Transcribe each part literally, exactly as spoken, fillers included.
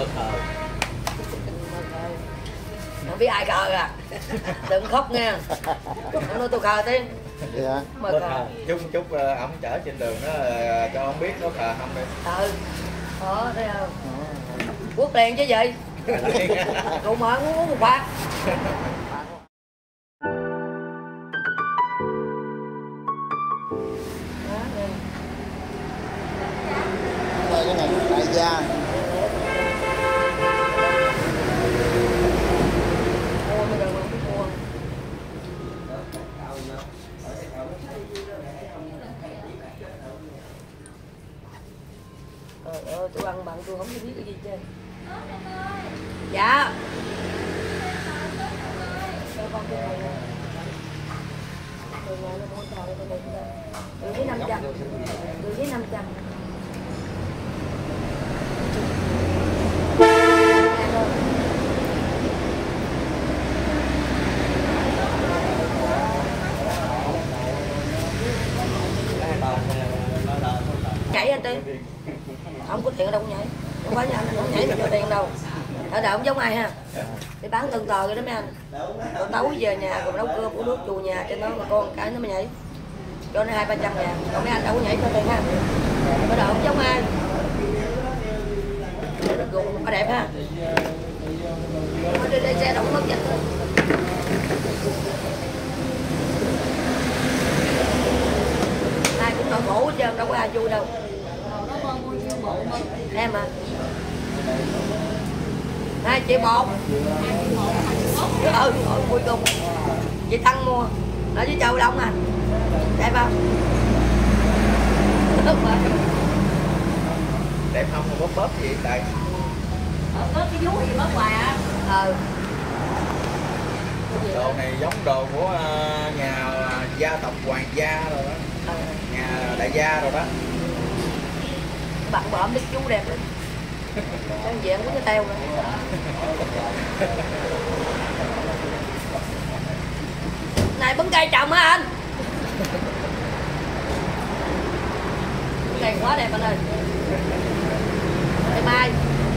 Mơ khờ. Không biết ai khờ à. Đừng khóc nha. Ông nói tôi khờ tiếng. Dạ. Mơ khờ. Chút chút ổng chở trên đường đó cho ông biết nó khờ không đi. Ừ. Đó, thấy không? Quốc liền chứ gì. Cậu mở muốn uống một bát. Đây cái này đại gia. Mua mới được mà không mua. Trời ơi, tôi ăn bận tôi không biết cái gì chứ. Dạ. Cho con cái này nè. Từ nhà nó mua trời tôi được ra. Từ dưới năm trăm. Từ dưới năm trăm. Nhảy anh Tiên. Không có tiền ở đâu nhảy. Không phải nhà anh không nhảy mình cho tiền đâu. Ở đợi không giống ai ha. Để bán từng tờ vậy đó mấy anh. Rồi tối về nhà còn nấu cơm uống nước chùa nhà cho nó mà con cái nó mới nhảy. Cho nó hai ba trăm ngàn. Còn mấy anh đâu có nhảy cho tiền ha. Ở đợi không giống ai. Có đẹp ha. Đi đây xe động mất dịch thôi. Ai cũng nỗi khổ hết trơn, đâu có ai vui đâu. Em à. Hai triệu một. Ừ, ở cuối cùng. Chị Thăng mua. Ở với Châu Đông à. Đẹp không? Đẹp không mà bóp bóp gì đây? Có cái vú gì bóp hoài á. Ừ. Đồ này giống đồ của nhà gia tộc hoàng gia rồi đó. Ừ. Nhà đại gia rồi đó. Bạn bợm biết chú đẹp lắm. Đang diện của cái teo rồi. Này bứng cây trồng hả anh? Cây quá đẹp anh ơi. Cây mai.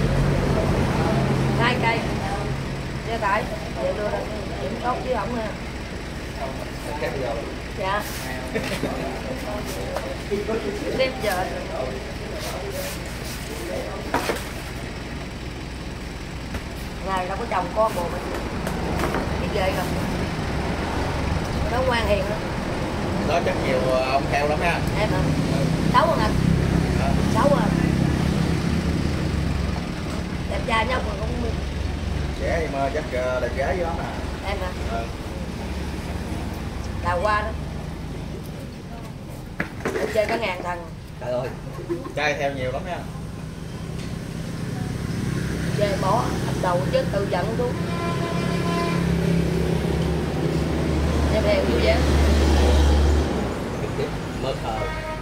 Hai cây. Để tại. Để đưa ra. Điểm tốt chứ không nha. Dạ. Tiếp giờ. Ngày đâu có chồng con bồ mình. Biết ghê không? Nó ngoan hiền lắm. Đó chắc nhiều ông theo lắm ha. Em hả? Xấu không anh? À. Xấu à. Đẹp trai nhau mà cũng... Trẻ em chắc đẹp gái dữ lắm à. Em hả? Ừ. Đào qua đó. Em chơi có ngàn thằng. Trời ơi. Trai theo nhiều lắm nha. Về bỏ ập đầu chứ tự giận luôn. Em theo vui vẻ. Mơ khờ.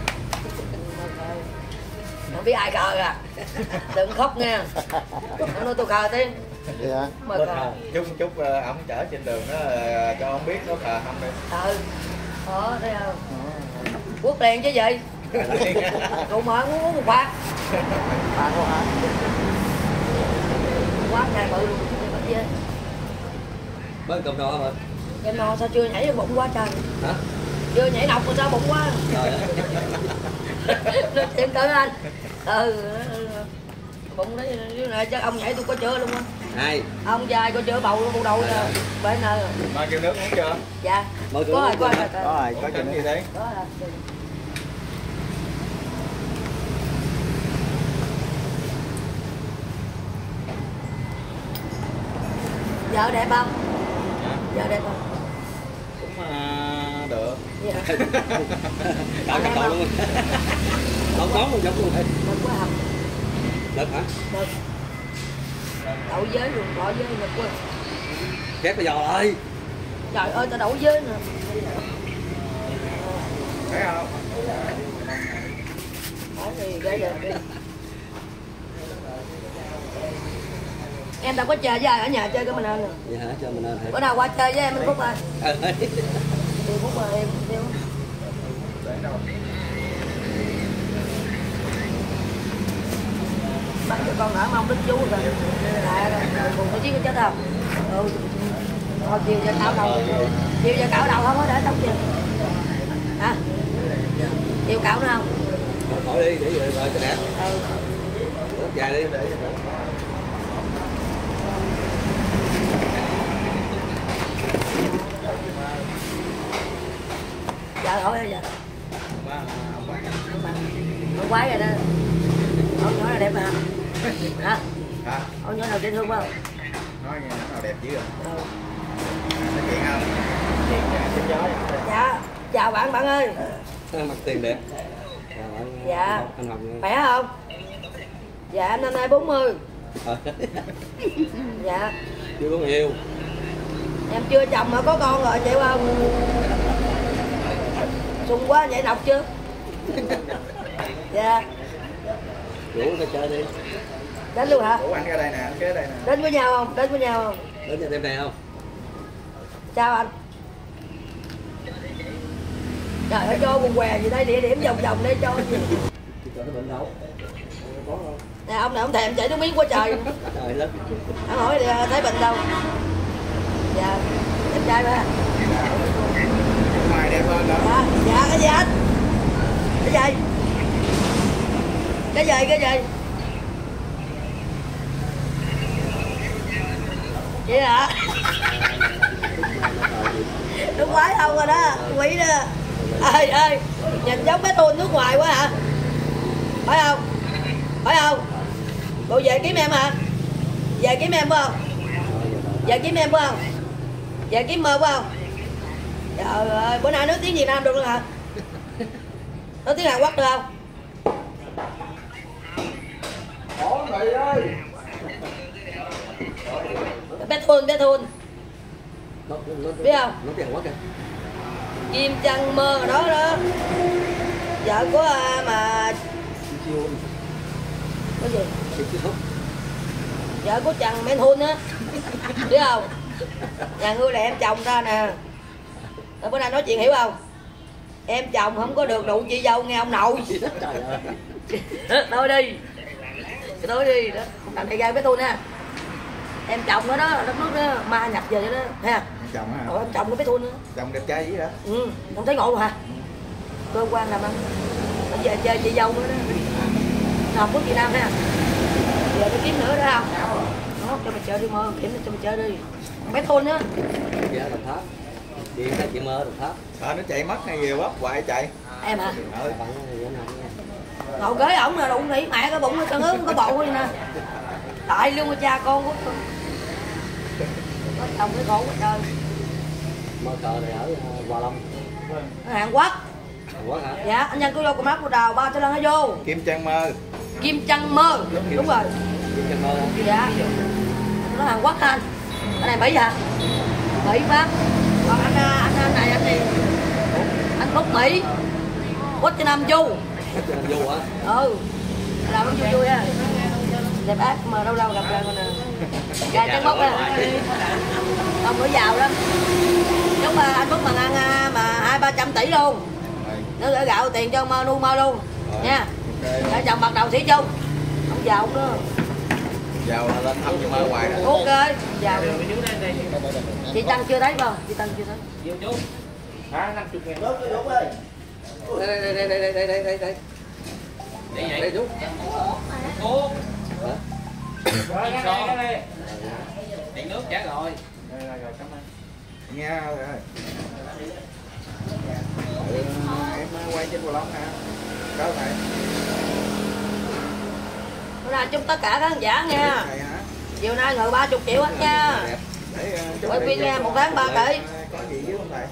Không biết ai khờ à. Đừng khóc nha. Ông nói tôi khờ tiếng. Dạ. Mơ khờ. Chút chút ổng chở trên đường đó cho ông biết nó khờ không đi. Ừ. Đó, thấy không? Quốc liền chứ gì. Cậu mở muốn uống một bát. Bạn của hả? Quá ngày bự luôn. Bớt cơm no hả? Em no sao chưa nhảy vô bụng quá trời. Hả? Chưa nhảy độc mà sao bụng quá. Trời ơi. Tìm tới anh. Ừ. Bụng đấy dưới này chắc ông nhảy tôi có chữa luôn á. Hai. Ông dài có chữa bầu luôn, bầu đầu nè. Bên nè. Mà kêu nước uống chưa? Dạ. Mời Có rồi, có rồi. Có rồi, có Có gì đấy? Đó là. Vợ đẹp không? Dạ. Vợ đẹp không? Cũng uh, được. Dạ. Đậu chắc đậu luôn. Đậu món luôn giống luôn. Đừng quá hầm. Được hả? Được. Đậu giới luôn, bỏ giới được quá. Khét bây giờ ơi. Trời ơi, tao đậu giới nè. Thấy không? Đó thì ghê đẹp đi. Em đâu có chơi với ai ở nhà chơi cái mình ơn nè. Vậy hả? Cho mình ơn hả? Bữa nào qua chơi với em anh Phúc ơi. Ừ. Thì Phúc ơi em theo. bắn cho con nở mong đến chú rồi. Là cùng có chiếc có chết không? Ừ. Thôi chiều giờ cạo đầu. Chiều giờ cạo đầu không có để tóc chưa? Hả? Chiều cạo nữa không? Khỏi đi, để rồi rồi cho đẹp. Ừ. Đốt dài đi. Dạ hỏi bây giờ. Ông quái rồi đó. Ông nhỏ là đẹp mà. Hả? Hả? Ông nhỏ nào dễ thương không? Nói nghe nó nào đẹp dữ rồi. Ừ. Nói chuyện không? Chuyện gió vậy. Dạ, chào bạn bạn ơi. Mặt tiền đẹp. Chào bạn. Dạ. Anh Hồng. Khỏe không? Dạ em năm nay bốn mươi. Dạ. Chưa có người yêu. Em chưa chồng mà có con rồi chịu không? Sung quá vậy đọc chưa? Dạ. Rủ nó chơi đi. Đến luôn hả? Ủa anh ra đây nè, anh kế đây nè. Đến với nhau không? Đến với nhau không? Đến nhà đêm này không? Chào anh. Trời ơi cho quần què gì đây, địa điểm vòng vòng đây cho gì? Cho nó bệnh đâu? Có không? Nè ông này ông thèm chảy nước miếng quá trời. Trời đất. Anh hỏi thì thấy bệnh đâu? Dạ. Đẹp trai mà. Ngoài đẹp hơn đó. Dạ, dạ cái gì anh? Cái gì? Cái gì cái gì? Vậy hả? Nước quái không rồi đó, quỷ đó. Ơi ơi, nhìn giống bé tuôn nước ngoài quá hả? Phải không? Phải không? Bộ về kiếm em hả? Về kiếm em phải không? Về kiếm em phải không? Về kiếm mơ phải không? Trời ơi, bữa nay nói tiếng Việt Nam được luôn hả? Nói tiếng Hàn Quốc được không? Ủa mày ơi. Bé Thun, bé Thun. Nó, nó, Biết không? nó tiền quá kìa. Kim Trăng Mơ đó đó. Vợ của à, mà... Chiêu Cái gì? chiêu chiêu không? Vợ của Trần Men Hun á. Biết không? Nhà ngươi là em chồng ta nè. Rồi bữa nay nói chuyện hiểu không? Em chồng không có được đụng chị dâu nghe ông nội. Trời ơi. Thôi đi. Thôi đi. Đó. Thằng này gai với tôi nè. Em chồng nó đó, đất nước đó, ma nhập về đó ha. Chồng hả? Rồi em chồng của bé Thun nữa. Chồng đẹp trai dữ hả? Ừ, không thấy ngộ luôn hả? Cơ quan làm ăn. Bây giờ chơi chị dâu nữa đó. Học quốc Việt Nam ha. Giờ tôi kiếm nữa đó không? Đó, cho mày chơi đi mơ, kiếm cho mày chơi đi. Bé Thun á. Dạ Đồng Tháp. Đi thấy chị mơ Đồng Tháp. Sợ nó chạy mất hay gì bắp hoài chạy. Em hả? Ừ. Bạn thì anh Hồng nha. Ngồi kế ổng nè, đụng nỉ mẹ cái bụng nó cân ướt có bộ đi nè. Đại luôn mà cha con của tôi. Có chồng cái khổ quá trời. Mơ cờ này ở uh, Hòa Long. Ở Hàn Quốc. Hàn Quốc hả? Dạ, anh nhân cứ vô cùng áp của đào ba cho lần nó vô. Kim Trang Mơ. Kim Trăng Mơ. Đúng rồi. Kim Trăng Mơ hả? Dạ. Nó Hàn Quốc anh. Cái này Mỹ hả? Mỹ Pháp. Còn anh anh anh này anh gì? Anh Úc Mỹ. Quất cho Nam Du. Cho anh vô hả? Ừ. Làm nó vui vui ha. Đẹp ác mà đâu đâu gặp lại con nè. Gà trắng bóc á. Ông nữa giàu lắm. Lúc mà anh Phúc mà ăn mà hai ba trăm tỷ luôn. Nó gửi gạo tiền cho mơ nuôi mơ luôn. Nha. Vợ chồng bắt đầu Thủy chung. Ông giàu cũng nữa. Giàu là lên thăm cho mơ hoài đó. Ok. Giàu. Chị Tăng chưa thấy không? Chị Tăng chưa thấy. Vô chú. Hả, năm mươi ngàn. Đây đây đây đây đây đây đây đây đây. Để vậy. Đây chú. Cô. Hả? Rồi, cái này, cái này. Điện nước trả rồi. Rồi, rồi, rồi, cảm ơn. Nghe rồi. Ừ, em quay trên Hòa Long hả? Có phải. Bữa nay chúc tất cả các khán giả nha. Này hả? Chiều nay ngồi ba mươi triệu hết nha. Để, uh, chúc Quay thầy phim vô nha, số một tháng ba này, tỷ. uh, có gì với không thầy?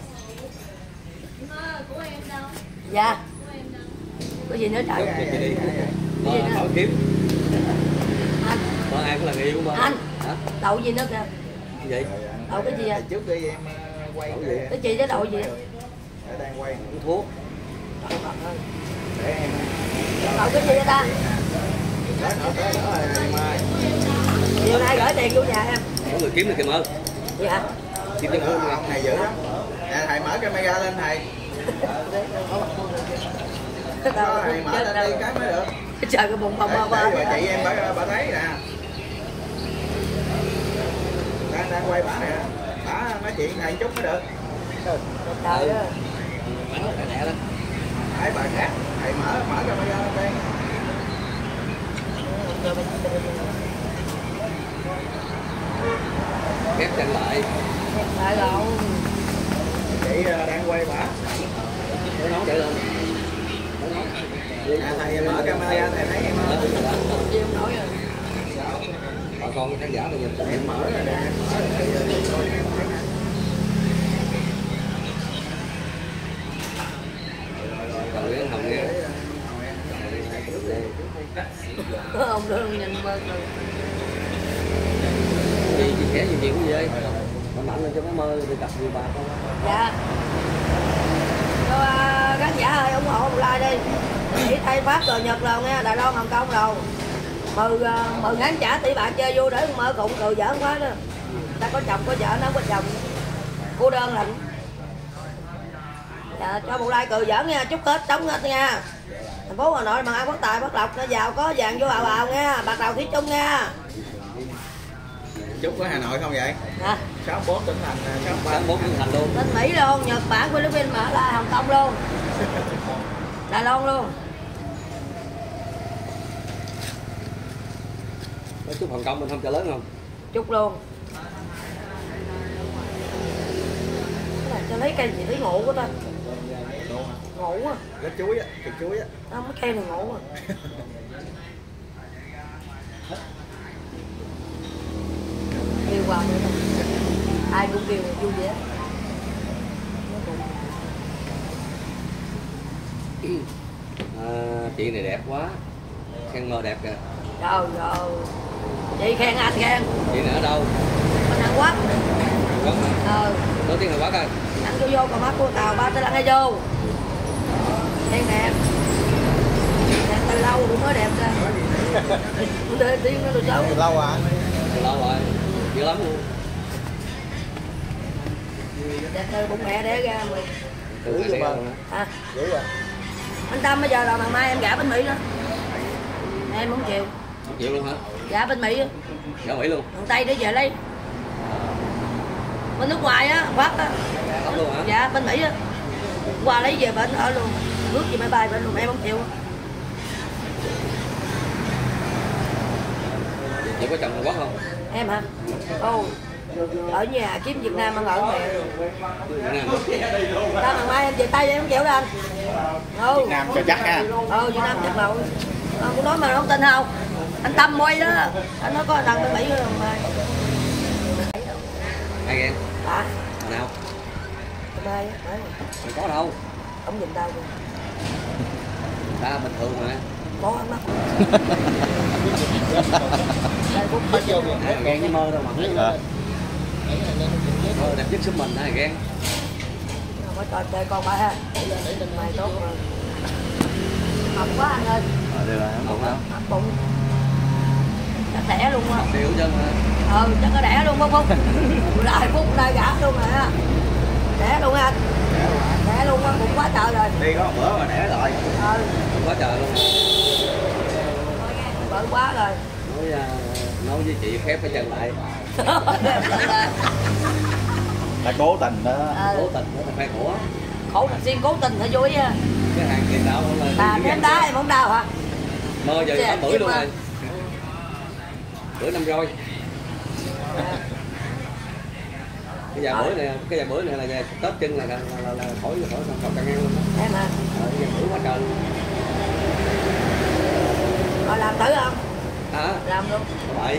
Của em đâu? Dạ. Của em đâu? Có gì nữa trời? Chị đi. Cái gì nữa? Mở kiếm. Anh, Mở ai cũng là người yêu của mơ. Anh. Hả? đậu gì nữa kìa? Cái gì? Đậu cái gì vậy? Trước đi em uh, quay Đậu cái gì? Cái chị đó đậu gì? Để đang quay. Uống thuốc. Để em. Đậu cái gì vậy ta? Đó, đó, đó, đó là em ơi. Chiều nay gửi tiền vô nhà em. Có người kiếm được kìa mơ. Dạ. Kiếm trong hôn Ông này dữ lắm. Nè thầy mở camera lên thầy. Đó, thầy mở lên đi cái mới được. Trời cái bụng bông bông bà chị em bà, bà thấy nè, đang đang quay bả nè, bả nói chuyện này chút mới được. Trời ơi. Bắn nó đẻ đó. Thấy bà khác, thầy mở mở camera lên đây. Khép chân lại. Lại rồi. Chị đang quay bả. Nó nón chạy luôn. À, thầy mở camera thầy thấy em không? Chịu không nổi rồi. Bà con khán giả bây giờ Em mở rồi nè, mở rồi. Còn Nguyễn Hồng nghe. Ông đưa nhìn mơ rồi. Đi chia sẻ nhiều nhiều cái gì nó mạnh lên cho nó mơ đi cặp nhiều bà con. Dạ. Cho uh, khán giả ơi ủng hộ một like đi. Chỉ thay phát rồi Nhật rồi nghe, Đài Loan Hồng Kông rồi. Mừng uh, mừng khán giả tỷ bạc chơi vô để mơ cùng cười giỡn quá đó. Ta có chồng có vợ nó không có chồng. Cô đơn lạnh. Dạ, cho một like cười giỡn nha, chúc Tết trống hết nha. Thành phố Hà Nội bằng ai phát tài phát lộc nó giàu có vàng vô bào bào nha, bạc đầu thủy chung nha. Chúc có Hà Nội không vậy? Hả? sáu mươi bốn tỉnh thành, sáu mươi ba bốn tỉnh thành luôn. Bên Mỹ luôn, Nhật Bản, Philippines mà là Hồng Kông luôn. Đài Loan luôn. Có chúc Hồng Kông mình không cho lớn không? Chúc luôn. Cái này cho lấy cây gì thấy ngộ quá ta. Ngộ quá. Lá chuối á, thịt chuối á. Nó mấy cây này ngộ quá. Kêu qua nữa thôi. Ai cũng kêu vui vẻ. À, chị này đẹp quá, khen mơ đẹp kìa. Trời ơi. Chị khen anh khen. Chị này ở đâu? Bên Hàn Quốc. Hàn Quốc hả? Ờ. Nói tiếng Hàn Quốc coi. Anh vô vô con mắt của tàu ba tới lăng hay vô. Khen đẹp. Đẹp từ lâu cũng mới đẹp ra. Để tiếng nó được xấu. Từ lâu à? Từ lâu rồi, dữ lắm luôn. Đẹp từ bụng mẹ đẻ ra mà. Từ ngày này luôn hả? À. Dữ rồi. Anh Tâm bây giờ là ngày mai em gả bên Mỹ đó. Em không chịu. Không chịu luôn hả? Gả bên Mỹ á. Gả Mỹ luôn. Thằng Tây để về lấy. Bên nước ngoài á, Pháp á. Pháp luôn hả? Dạ, bên Mỹ á. Qua lấy về bên ở luôn. Rước gì máy bay bên luôn, em không chịu. Chị có chồng Hàn Quốc không? Em hả? Ồ. Ở nhà kiếm Việt Nam ăn ở mẹ. Việt Nam. Sao ngày mai em về Tây em không chịu đâu anh. Ừ. Việt Nam cho chắc ha. Ừ, Việt Nam chắc rồi. À, cũng nói mà không tin không? Anh Tâm quay đó. Anh nói có thằng bên Mỹ rồi mà. Ai ghen? Hả? Hồi nào? Bên đây á. Không có đâu. Ông nhìn tao kìa. Ta bình thường mà. Có ánh mắt. Đây cũng Bắt vô kìa. Ai mà ghen với mơ đâu mà. Ờ. Mơ đẹp nhất sức mình ai ghen. Không có trò chơi con ba ha. Mày tốt rồi. Mập quá anh ơi. Ờ, đây là Không hả? Mập bụng. Chắc đẻ luôn á. Điều chân hả? Ừ, chắc có đẻ luôn không Phúc? Lại Phúc đây gã luôn rồi á. Đẻ luôn anh. Đẻ luôn á, bụng quá trời rồi. Đi có một bữa mà đẻ rồi. Ừ. Quá trời luôn. Bự quá rồi. Nói, uh, nói với chị khép cái chân lại. là cố tình đó. Ừ. Cố tình đó là phải của. Khổ riêng cố tình thì vui á. Cái hàng tiền đạo không là. À, ném đá em không đau hả? Mơ giờ Dạ, tám bữa chứ luôn mà. rồi. Bữa năm roi. Cái giờ bữa này, cái giờ bữa này là về Tết chân là là là, là khỏi khỏi khỏi càng ngang luôn đó. Em hả? Ờ, giờ bữa quá trời luôn. Rồi làm thử không? Hả? Làm luôn. Vậy.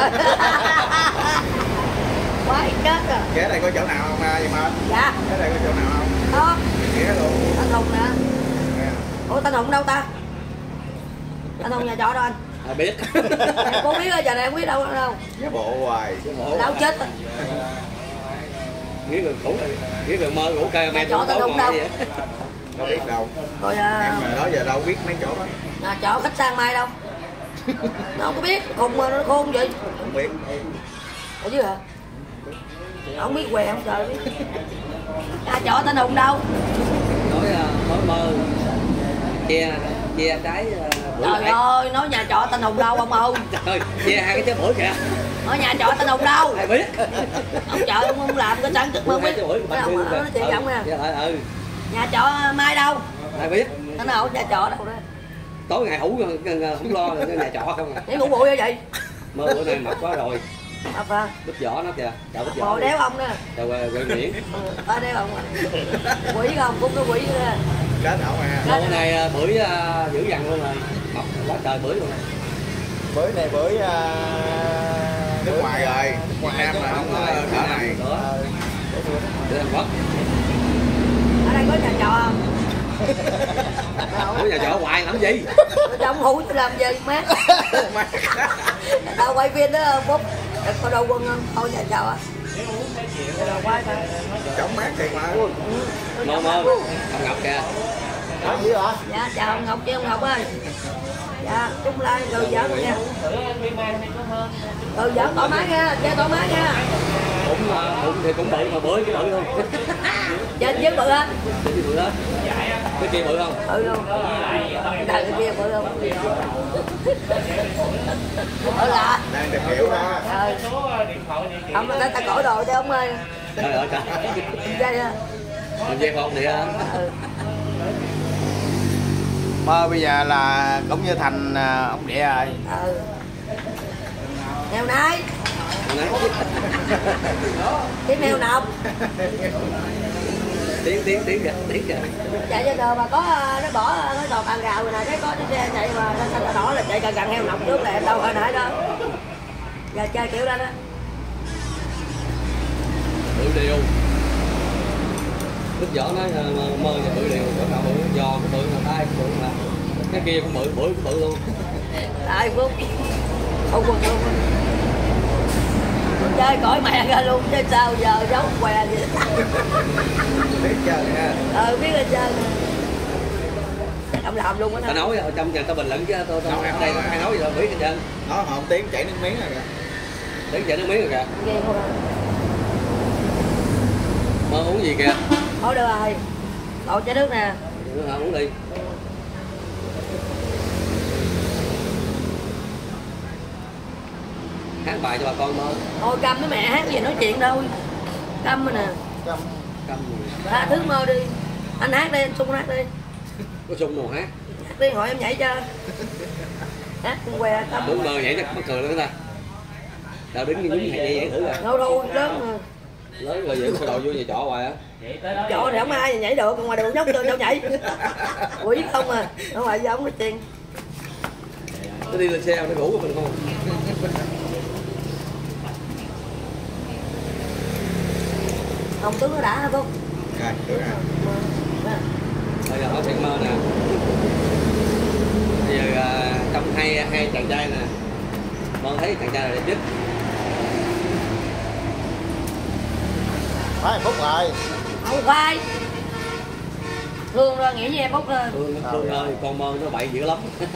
Quá chết rồi. Ghé đây có chỗ nào không vậy mà? Dạ. Ghé đây có chỗ nào không? Đó. Ghé luôn. Anh Hùng nè. Nè. Ủa Thanh Hùng đâu ta? Anh Hùng nhà trọ đâu anh? À, biết. Em có biết giờ này em biết đâu đâu. Ghé bộ hoài. Lão chết rồi. Nghĩ người cũ nghĩ người mơ ngủ cây mẹ Chỗ tao không đâu. Đâu biết đâu. Rồi à, Em mà đó giờ đâu biết mấy chỗ đó. nhà trọ khách sang mai đâu. Nó không có biết, khùng mà nó khôn vậy. Không biết. Ở dưới hả? Nó không biết què không trời biết. Nhà trọ Thanh Hùng đâu? Nói uh, nói mơ che che trái uh, Trời ơi, nói nhà trọ tên Hùng đâu ông ơi. Trời, che hai cái trái bưởi kìa. Nói nhà trọ tên Hùng đâu. Ai biết. Ông chợ ông không làm cái sản xuất mà không biết. Nói ông nói chị ông nè. Ừ. Nhà trọ Mai đâu? Ai biết. Thế nào nhà trọ đâu đó. Tối ngày hủ không lo là nhà trọ không à. Nghĩ ngủ bụi vậy? Mơ bữa nay mập quá rồi. Mập à? Bít vỏ nó kìa, chào bít vỏ. Bộ đéo ông nè. Chào quê Nguyễn. Ờ, đéo ông. Quỷ không, cũng có quỷ nữa. Kết ổng à. Bữa nay bưởi dữ dằn luôn rồi. Mập quá trời bưởi luôn. Bưởi này bưởi uh, Nước ngoài rồi, Việt Nam là không có cỡ này. Để Hàn Quốc. Ở đây có nhà trọ không? Ở nhà trọ hoài làm gì? Trong hủ chứ làm gì mát. Tao quay phim đó Phúc. Có đâu quân không? Thôi nhà trọ. Quay thôi. Chống mát thiệt mà. Mơ mơ, ông Ngọc kìa. Đó gì hả? Dạ chào ông Ngọc chứ ông Ngọc ơi. Dạ, Trung Lai rồi vợ con nha. Ừ vợ thoải mái nha, chơi thoải mái nha. Cũng bụng thì cũng bự mà bưởi cái bự không? Trên chứ bự á. Cái gì bự đó? Cái kia bự không? Bự luôn. Cái kia bự không? Ở là. Đang tìm hiểu đó. Ờ. Ông ta ta cởi đồ cho ông ơi. Trời ơi trời. Dây á. Mình dây con thì á. Ừ. Mơ bây giờ là cũng như thành ông địa rồi. Ừ. Heo nái. Tiếng heo nọc. Tiếng tiếng tiếng kìa, tiếng kìa. Chạy cho đồ mà có nó bỏ nó đồ càng gạo rồi nè, cái có cái xe chạy mà nó xanh đỏ là chạy càng càng heo nọc trước là em đâu hồi nãy đó. Giờ chơi kiểu đó đó. Bự điều. Bít vỏ nói mơ và bự điều, chỗ nào bự giò cũng bự mà tay cũng bự mà. Cái kia cũng bự, bưởi cũng bự luôn. Tại Phúc. Không quần luôn. Chơi cõi mẹ ra luôn chứ sao giờ giấu què vậy. Biết chơi nha. Ờ biết là chơi. Ông làm luôn á. Ta nói ở trong nhà ta bình luận chứ tôi tôi ở đây ai nói gì đâu biết hết trơn. Nó hồn tiếng chảy nước miếng rồi kìa. Tiếng chảy nước miếng rồi kìa. Ghê không à. Mơ uống gì kìa? Thôi được rồi. Đổ chai nước nè. Nước hả uống đi. Hát bài cho bà con mơ. Thôi câm với mẹ hát gì nói chuyện đâu. Câm rồi nè. Câm. Câm rồi. Tha thứ mơ đi. Anh hát đi, anh Xuân hát đi. Có sung nào hát. Hát đi hỏi em nhảy cho. Hát con què câm. Đứng mơ nhảy chắc mắc cười lắm ta. Đâu đứng đứng nhảy nhảy nhảy thử rồi. Đâu đâu lớn rồi. Lớn rồi vậy có đồ vô nhà trọ hoài á. Chỗ thì không ai nhảy được, còn ngoài đường nhóc tôi đâu nhảy. Quỷ không à. Ở ngoài giờ không có tiền. Nó đi lên xe nó ngủ của mình không? Ông tướng nó đã hả Phúc? Rồi, được rồi. Bây giờ nói chuyện mơ nè. Bây giờ à, trong hai hai chàng trai nè, mơ thấy chàng trai này đẹp nhất. Phải Phúc rồi. Không khoai. Thương ra nghĩ như em Phúc thôi. Thương, thương ơi, con mơ nó bậy dữ lắm.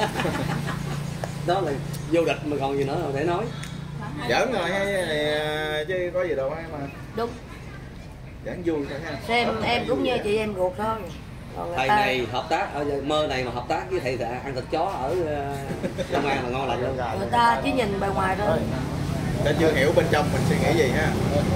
Đó là vô địch mà còn gì nữa không thể nói. Giỡn rồi hay chứ có gì đâu á mà. Đúng. Giỡn vui thôi ha. Xem em cũng như chị em ruột thôi. Còn người Thầy ta- này hợp tác ở mơ này mà hợp tác với thầy thì ăn thịt chó ở Long An là ngon lành luôn. người ta chỉ nhìn bề ngoài thôi. Ta chưa hiểu bên trong mình suy nghĩ gì ha.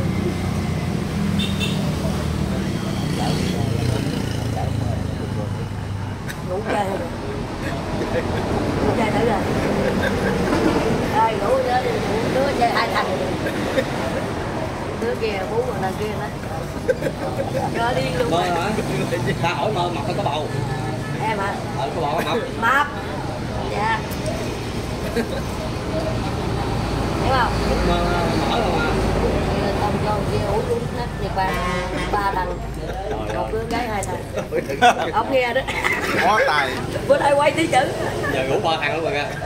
Ngủ chơi rồi. Ngủ chơi thử rồi. Đây ngủ chơi đi, ngủ đứa chơi hai thằng. Đứa kia bú còn đằng kia nữa. Cho đi luôn. Mơ hả? Ta hỏi mơ mập hay có bầu? Em hả? Ờ có bầu hay mập? Mập. Dạ. Hiểu không? Mơ mở không à? Tông con kia uống uống nát Nhật Bản ba thằng. Một đứa gái hai thằng. Ông nghe đó. Có tài. Bữa nay quay tí chữ. Giờ ngủ ba thằng luôn rồi kìa.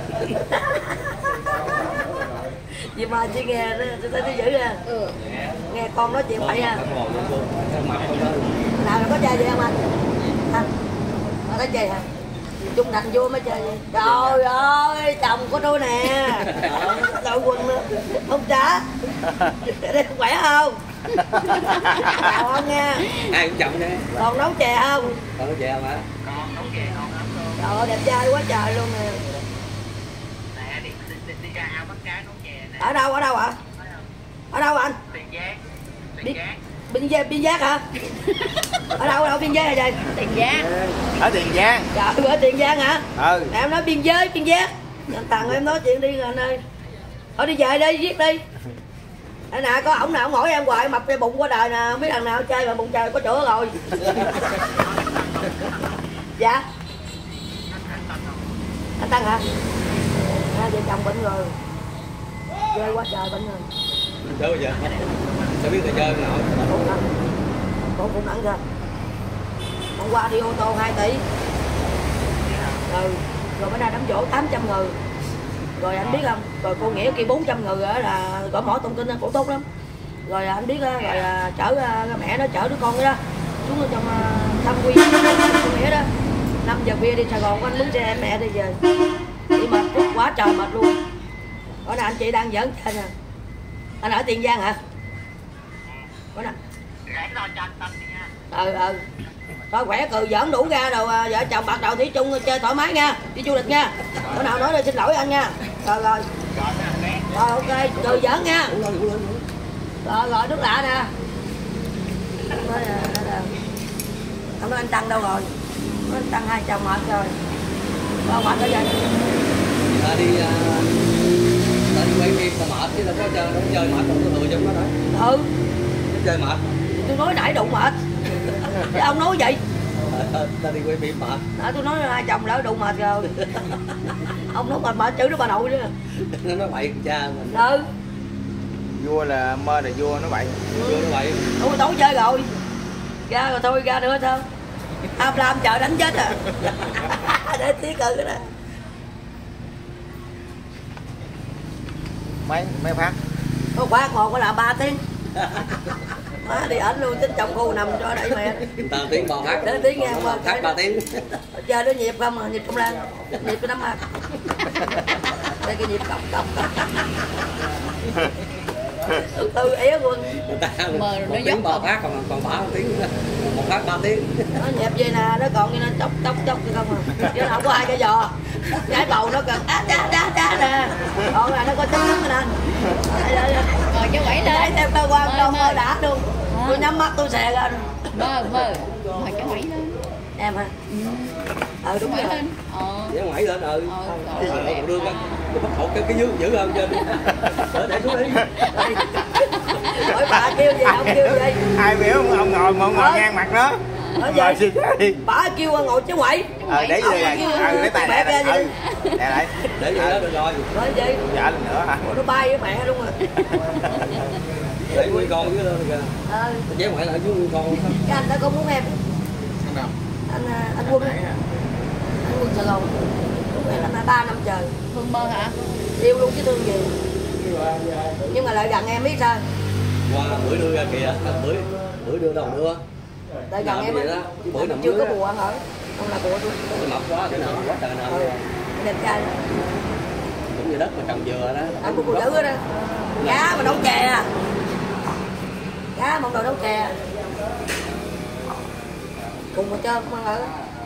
Vì mà chị nghe tôi thấy tí chữ nha. Nghe con nói chuyện bậy ha. Mập không đó. Nào là có chơi gì không anh? Hả? Có thấy chơi hả? Trung Thành vô mới chơi gì? Trời ơi, chồng của tôi nè. Đội quần nữa. Không trả. Đây khỏe không? Chào không nha. Ai cũng chậm nha. Còn nấu chè không? Còn nói chè không hả? Trời ơi, đẹp trai quá trời luôn nè. Ở đâu, ở đâu ạ? À? Ở đâu anh? Biên Biên Giác, Biên Giác hả? Ở đâu, ở đâu Biên Giác hả vậy? Tiền Giang. Ở Tiền Giang. Trời, ở Tiền Giang hả? Ừ. Em nói biên giới, Biên Giác. Anh Tằng em nói chuyện đi rồi anh ơi. Thôi đi về đi, viết đi. Đây nè, có ổng nào ổng hỏi em hoài mập cái bụng qua đời nè, không biết thằng nào chơi mà bụng trời có chữa rồi. Dạ. Anh Tăng hả? À, vợ chồng bệnh rồi. Chơi quá trời bệnh rồi. Chơi bây giờ. Sao biết người chơi nào? Cũng nặng. Cũng cũng nặng rồi. Hôm qua đi ô tô hai tỷ. Ừ. Rồi bữa nay đám dỗ tám trăm người. Rồi anh biết không? Rồi cô Nghĩa kia bốn trăm người là gõ mỏ thông tin cổ tốt lắm. Rồi anh biết rồi chở mẹ nó chở đứa con đó xuống trong thăm quy cô Nghĩa đó. năm giờ bia đi Sài Gòn anh muốn xe mẹ đi về. Đi mệt quá trời mệt luôn. Bữa nay anh chị đang giỡn chơi nè. Anh ở Tiền Giang hả? Bữa nay. Ừ ừ. Thôi khỏe cười giỡn đủ ra rồi vợ chồng bạc đầu thủy chung chơi thoải mái nha, đi du lịch nha. Bữa nào nói là xin lỗi anh nha. Rồi rồi. Rồi ok, cười giỡn nha. Rồi rồi nước lạ nè. Không nói anh Tăng đâu rồi. Nói anh Tăng hai chồng mệt rồi. Con mệt ở đây. Ta đi ta đi quay phim ta mệt chứ đâu có chơi, đâu có chơi mệt đâu có lừa trong đó đó. Ừ. Chơi mệt. Tôi nói nãy đụng mệt. Chứ ông nói vậy. Ta đi quay phim mệt. Đó, tôi nói hai chồng lỡ đụng mệt rồi. Ông nói mệt mệt chữ đó bà nội nữa. Nó nói bậy con cha mình. Ừ. Vua là mơ là vua nó bậy. Vua nó bậy. Tôi tối chơi rồi. Ra rồi thôi ra nữa thôi. Tham lam chờ đánh chết à. Để tí cự cái đó. Mấy mấy phát. Có phát một là ba tiếng. Má đi ảnh luôn, tính chồng cô nằm cho đẩy mẹ. Ta tiếng ba phát. Để tiếng nghe không? Phát ba tiếng. Chơi nó nhịp không à, nhịp trong lan. Nhịp cái nắm mặt. Đây cái nhịp cọc cọc cọc. Từ éo luôn. Ta một tiếng ba phát còn còn ba tiếng nữa. Một phát ba tiếng. Nó nhịp vậy nè, nó còn như nó chốc chốc chốc không à. Chứ không có ai cái giò. Cái bầu nó cần á đá đá đá nè. Còn là nó có chút chút nè. Rồi cho quẩy lên. Để theo tao quan tâm mơ đã luôn. Tôi nhắm mắt tôi xè ra. Mơ mơ. Rồi cho quẩy lên. Em hả? Ờ đúng rồi. Lên. Ờ. Để ngoảy lên ừ. Ờ. Còn đưa cái bắt hột cái cái dưới dữ hơn trên. Để để xuống đi. Hỏi bà kêu gì không kêu gì? Ai biểu ông, ông ngồi mà ông ngồi ngang mặt đó. Ngồi gì? Bà kêu ngồi chứ quậy. Ờ để gì này. Ừ lấy tay đè lại. Ừ. Đè lại. Để vậy đó được rồi. Nói gì? Dạ lần nữa hả? Nó bay với mẹ đúng rồi. Để nguyên con dưới đó kìa. Ờ. Chế ngoại lại dưới nguyên con. Cái anh đó có muốn em. Anh nào? Anh anh Quân á. Anh Quân Sài Gòn. Lúc này là ba năm trời. Hương Mơ hả? Yêu luôn chứ thương gì. Nhưng mà lại gần em biết sao? Qua bữa đưa ra kìa, bữa bữa đưa đâu đưa. Lại gần em đó, chứ bữa nằm chưa có bùa ăn ở. Không là bùa tôi. Cái mập quá cái nào quá trời nào. Đẹp trai. Cũng như đất mà trồng dừa đó. Anh cũng phụ nữ đó. Cá mà nấu chè. Cá mong đồ nấu chè. Cùng mà chơi cũng ăn ở.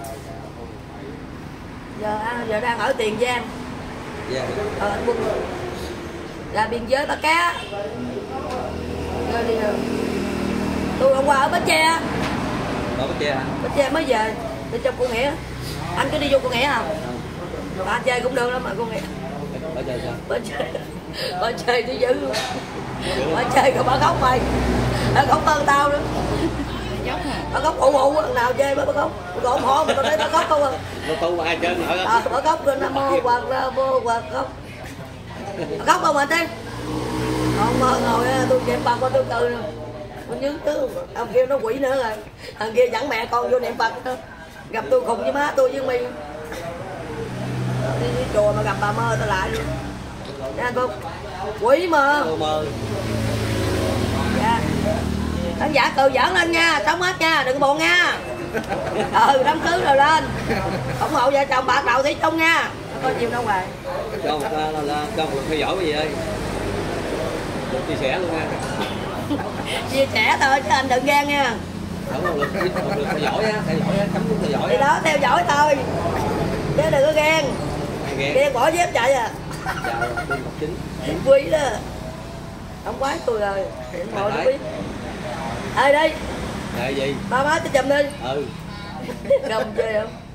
Giờ giờ đang ở Tiền Giang. Dạ. Ờ anh Quân là biên giới Bá Cá. Rồi đi rồi. Tôi hôm qua ở Bến Tre. Ở Bến Tre hả? Bến Tre mới về đi trong cô Nghĩa. Anh có đi vô cô Nghĩa không? Bà chơi cũng được lắm mà cô Nghĩa. Ở chơi sao? Bà chơi, bà chơi đi dữ luôn. Bà chơi rồi bà khóc mày. Bà khóc hơn tao nữa. Bà khóc ụ ụ nào chơi bà khóc. Bà khóc hổ mà tao thấy bà khóc không à. Nó tu ai chơi nữa. Ờ bà khóc rồi Nam Mô Phật Nam Mô Phật khóc. Bà khóc không mà thế. Còn mơ ngồi tôi niệm Phật qua tôi từ nữa. Tôi nhớ tướng, ông kia nó quỷ nữa rồi. Thằng kia dẫn mẹ con vô niệm Phật nữa. Gặp tôi khùng với má tôi với mi. Đi, đi chùa mà gặp bà mơ tôi lại luôn. Nghe anh không? Quỷ mơ. Mơ. Dạ. Khán giả cười giỡn lên nha, sống hết nha, đừng buồn nha. Ừ, đám cưới rồi lên. ủng hộ vợ chồng bạc đầu thủy chung nha. Có nhiều đâu rồi. Cho một là, là, cho một theo dõi cái gì đây? Một chia sẻ luôn nha. Chia sẻ thôi chứ anh đừng ghen nha. Không có lực, một lực theo dõi á, theo dõi á, cấm nút theo dõi. Thì đó theo dõi thôi. Chứ đừng có ghen. Ghen. Ghen bỏ dép chạy à. chào biên tập chính. Quý đó. Ông quái tôi rồi. Điện thoại tôi biết. Ê đi. Là gì? Ba má tôi chùm đi. Ừ. Cầm chơi không?